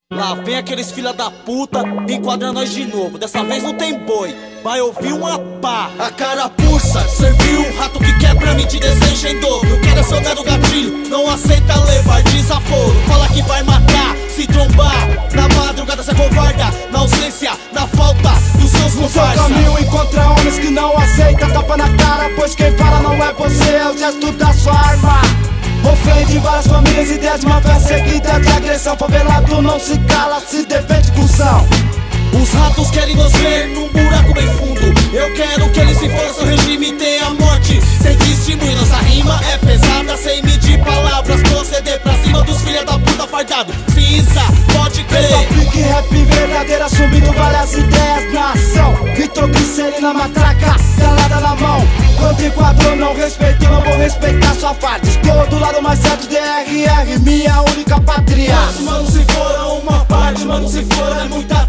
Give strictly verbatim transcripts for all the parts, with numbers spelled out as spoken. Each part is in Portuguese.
Lá vem aqueles filha da puta, enquadra nós de novo. Dessa vez não tem boi, vai ouvir uma pá. A carapuça serviu um rato que quer pra mim, te deseja em dobro. Quer acionar o gatilho, não aceita levar desaforo. Fala que vai matar, se trombar na madrugada cê covarda, na ausência, na falta dos seus no comparsas. seu caminho encontra homens que não aceitam tapa na cara, pois quem fala não é você, é o gesto da sua arma. Ofende várias famílias, ideias de uma fé seguida de agressão. Favelado não se cala, se defende cuzão. Os ratos querem nos ver num buraco bem fundo. Eu quero que eles se forem, seu regime tenha morte sem testemunho. Nossa rima é pesada, sem medir palavras. Proceder pra cima dos filha da puta fardado. Cinza, pode crer. Pique rap verdadeiro, assumindo várias ideias na ação. Nitroglicerina, matraca, calada na mão. Quando enquadrou, não respeito, não vou respeitar sua farda. Estou do lado mais certo, D R R, minha única pátria. Quantos manos se foram, uma parte, mano, se foram, é muita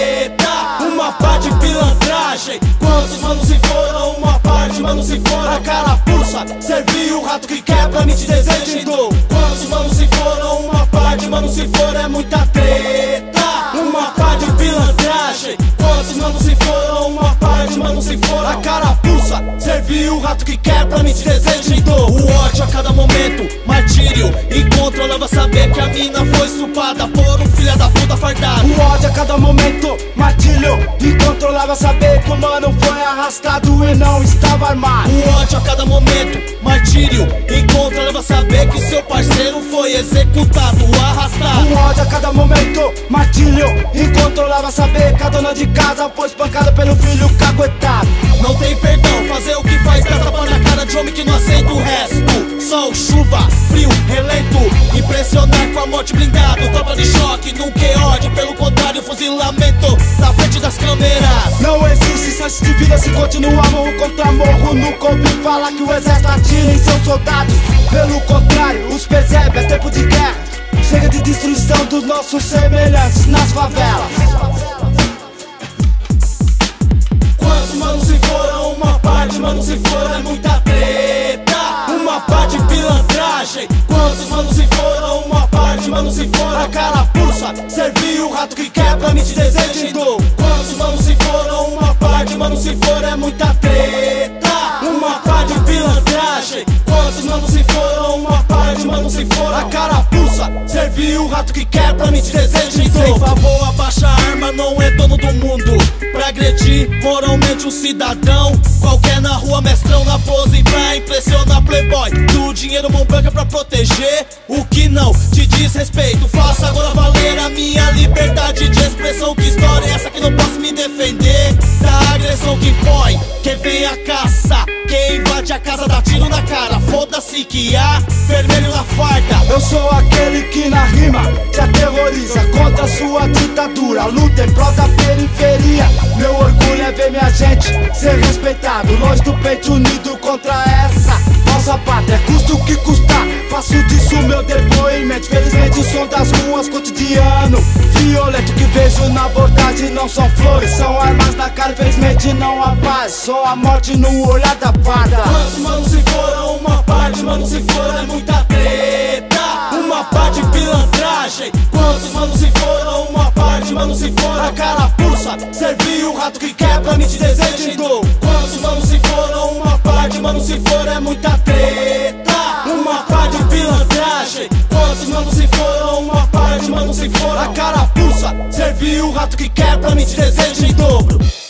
treta. Uma parte de pilantragem. Quantos manos se foram, uma parte, mano, se foram. A carapuça serviu o rato que quer pra mim, te desejo em dor. Quantos manos se foram, uma parte, mano, se foram, é muita treta. Uma parte de pilantragem. Quantos manos se foram, uma parte, mano, se foram. A carapuça serviu o rato que quer pra mim, te desejo em dor. O ódio a cada momento, martírio. Encontro leva a saber que a mina foi estuprada por um filho da puta fardado. O ódio a cada momento, martírio. Incontrolável saber que o mano foi arrastado e não estava armado. O ódio a cada momento, martírio. Encontra leva a saber que seu parceiro foi executado, arrastado. O ódio a cada momento, martírio. Incontrolável saber que a dona de casa foi espancada pelo filho caguetado. Não tem perdão, fazer o que faz, dá tapa na cara de homem que não aceita o resto. Sol, chuva, frio, relento. Impressionar com a morte blindado. Tropa de choque, nunca é ódio. Pelo contrário, fuzilamento na frente das câmeras. Não existe chance de vida se continuar morro contra morro. Nunca ouvi falar que o exército atira em seus soldados. Pelo contrário, os percebe, é tempo de guerra. Chega de destruição dos nossos semelhantes nas favelas. Quantos manos se foram, uma parte, mano, se foram, é muita treta. Uma parte de pilantragem. Quantos manos se foram, uma parte, mano, se foram. A carapuça serviu o rato que quer pra mim, te desejo em dor. Quantos manos se foram, uma parte, mano, se foram, é muita treta. Uma parte de pilantragem. Quantos manos se foram, uma parte, mano, se foram. A carapuça serviu o rato que quer pra mim, te desejo em dor. Sem favor, abaixa a arma, não é dono do mundo. Pra agredir moralmente um cidadão qualquer na rua, mestrão na pose pra impressionar playboy. Do dinheiro mão branca pra proteger o que não te diz respeito. Faça agora valer a minha liberdade de expressão. Que história é essa que não posso me defender da agressão que põe quem vem a caça? Quem invade a casa dá tiro na cara. Foda-se que há vermelho na farda. Eu sou aquele que na rima te aterroriza contra sua ditadura. Luta em prol da periferia. Meu orgulho é ver minha gente ser respeitado, longe do peito unido contra essa falsa pátria. Custa o que custar, faço disso meu depoimento. Felizmente o som das ruas cotidiano violento que vejo na abordagem não são flores, são armas na cara. Infelizmente não há paz, só a morte no olhar da farda. Quantos manos se foram, uma parte, mano, se foram, é muita treta. Uma parte de pilantragem. Quantos manos se foram, uma parte, mano, se foram. A carapuça serviu o rato que quer pra mim, te desejo em dor. Quantos manos se foram, uma parte, mano, se foram, é muita treta. Uma parte de pilantragem. Quantos manos se foram, uma parte, mano, se foram. A carapuça serviu o rato que quer pra mim, te desejo em dobro.